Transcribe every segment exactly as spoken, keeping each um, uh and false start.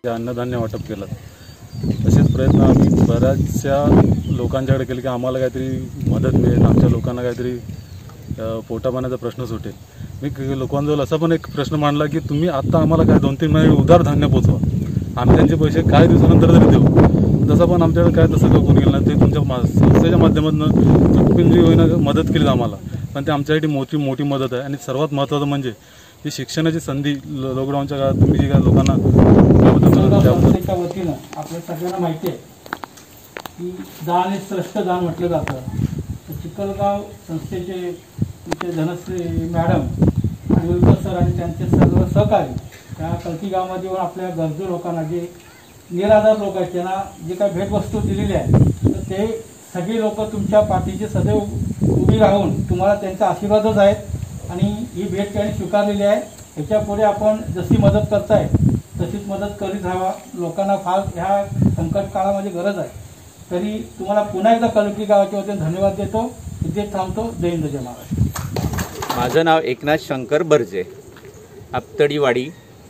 ते अन्नधान्य वाटप केलं। तसेच प्रयत्न आम्ही बऱ्याचशा लोकांच्याकडे केले की आम्हाला काहीतरी मदत मिळेल, आमच्या लोकांना काहीतरी पोटापाण्याचा प्रश्न सुटेल। मी लोकांजवळ असा पण एक प्रश्न मांडला की तुम्ही आता आम्हाला काय दोन तीन महिने उधार धान्य पोचवा, आम्ही त्यांचे पैसे काही दिवसानंतर तरी देऊ। तसं पण आमच्याकडे काय तसं कोणी केलं नाही, ते तुमच्या संस्थेच्या माध्यमातून चुकपिंजरी होईना मदत केली आम्हाला, पण ते आमच्यासाठी मोठी मोठी मदत आहे। आणि सर्वात महत्त्वाचं म्हणजे ही शिक्षणाची संधी लॉकडाऊनच्या काळात तुम्ही जी काय लोकांना संस्थेच्या वतीनं आपल्या सगळ्यांना माहिती आहे की दान हे श्रेष्ठ दान म्हटलं जातं। चिखलगाव संस्थेचे तुमचे धनश्री मॅडम आणि उल्कर सर आणि त्यांचे सर्व सहकारी त्या कलकी गावामध्ये येऊन आपल्या गरजू लोकांना, जे निराधार लोक आहेत त्यांना जे काही भेटवस्तू दिलेली आहे, तर ते सगळी लोक तुमच्या पाठीशी सदैव उभी राहून तुम्हाला त्यांचा आशीर्वादच आहेत आणि ही भेट त्यांनी स्वीकारलेली आहे। ह्याच्या पुढे आपण जशी मदत करताय तशीच मदत करीत राहावा। लोकांना फार ह्या संकट काळामध्ये गरज आहे। तरी तुम्हाला पुन्हा एकदा कलकी गावाच्या वतीने धन्यवाद देतो। इथे थांबतो। जय हिंद जय महाराष्ट्र। माझं नाव एकनाथ शंकर बर्जे, आपतडीवाडी।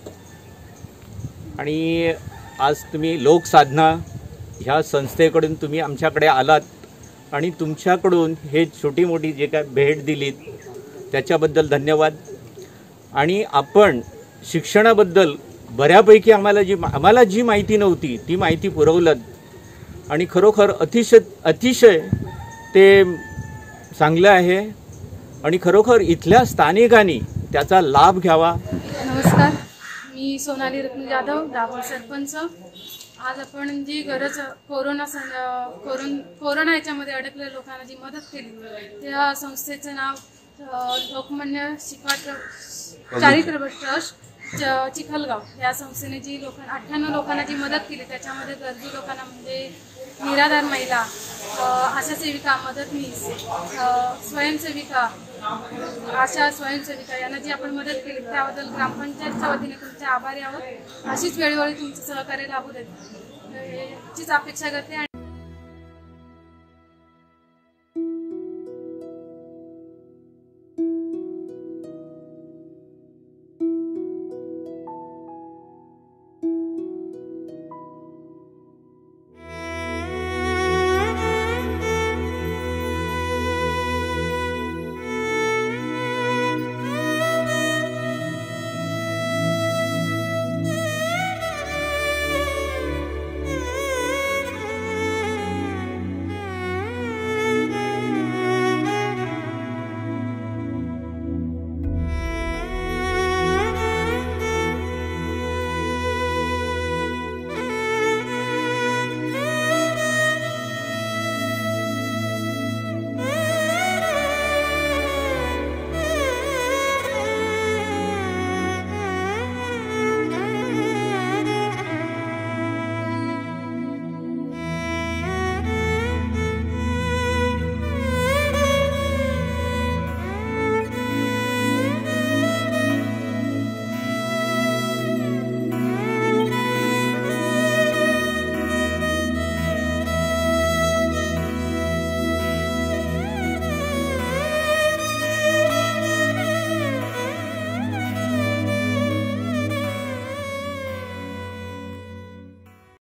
आणि आज तुम्ही लोकसाधना ह्या संस्थेकडून तुम्ही आमच्याकडे आलात आणि तुमच्याकडून हे छोटी मोठी जे काय भेट दिलीत त्याच्याबद्दल धन्यवाद। आणि आपण शिक्षणाबद्दल बऱ्यापैकी आम्हाला जी आम्हाला जी माहिती नव्हती ती माहिती पुरवलं आणि खरोखर अतिशय अतिशय ते चांगलं आहे आणि खरोखर इथल्या स्थानिकांनी त्याचा लाभ घ्यावा। नमस्कार, मी सोनाली रत्न जाधव, दाभोळ सरपंच। आज आपण जी गरज कोरोना कोरोना कोरोना याच्यामध्ये अडकलेल्या लोकांना जी मदत केली त्या संस्थेचं नाव लोकमान्य शिकवा चारित्र्य ट्रस्ट चिखलगाव या संस्थेने जी लोक अठ्ठ्याण्णव लोकांना जी मदत केली त्याच्यामध्ये गरजू लोकांना म्हणजे निराधार महिला, आशा सेविका, मदतनीस, स्वयंसेविका, आशा स्वयंसेविका यांना जी आपण मदत केली त्याबद्दल ग्रामपंचायतच्या वतीने तुमचे आभारी आहोत। अशीच वेळोवेळी तुमचं सहकार्य लाभू देत याचीच अपेक्षा करते।